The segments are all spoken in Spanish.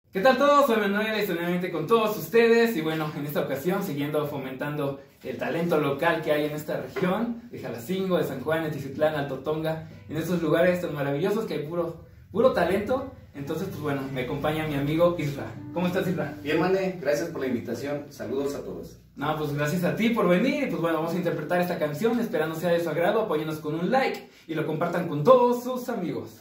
¿Qué tal todos? Soy Manuel y estoy nuevamente con todos ustedes y bueno, en esta ocasión siguiendo fomentando el talento local que hay en esta región de Jalacingo, de San Juan, de Tiziutlán, Alto Tonga, en estos lugares tan maravillosos que hay puro talento. Entonces pues bueno, me acompaña mi amigo Isra. ¿Cómo estás, Isra? Bien, Mane, gracias por la invitación, saludos a todos. No, pues gracias a ti por venir y pues bueno, vamos a interpretar esta canción, esperando sea de su agrado, apóyenos con un like y lo compartan con todos sus amigos.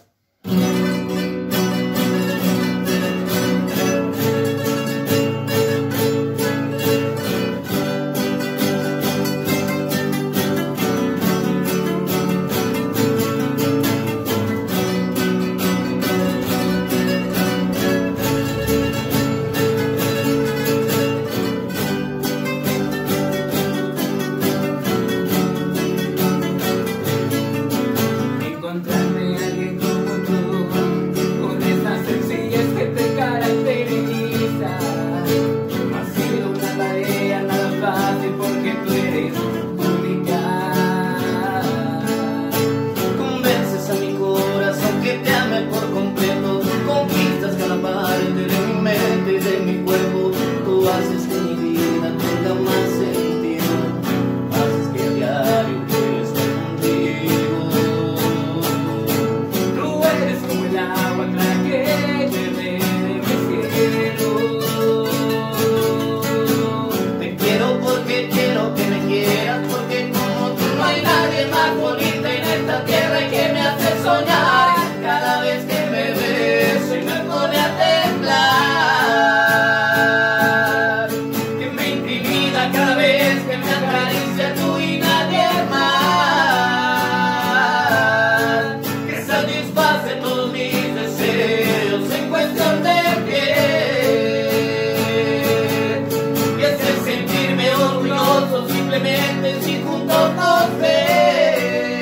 Si juntos nos ven,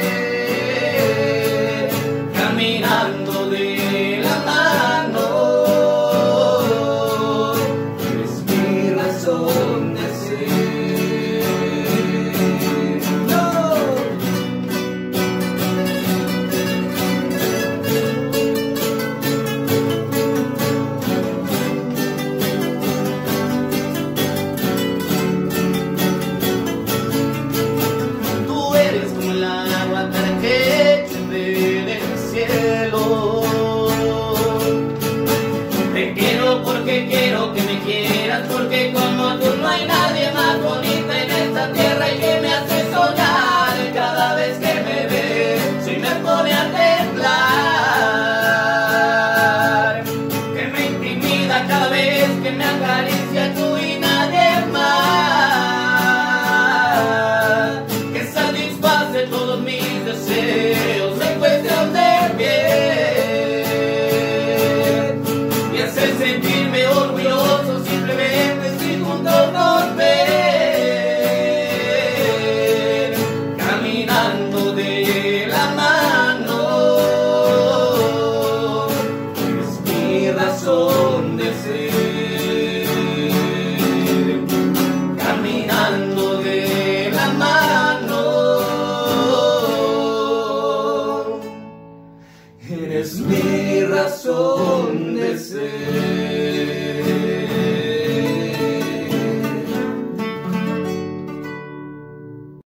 caminando de la mano, es mi razón de ser. No. Porque quiero que me quieras, porque como tú no hay nadie más bonita en esta tierra y que me hace soñar cada vez que me ve, si me pone a temblar, que me intimida cada vez que me acaricia.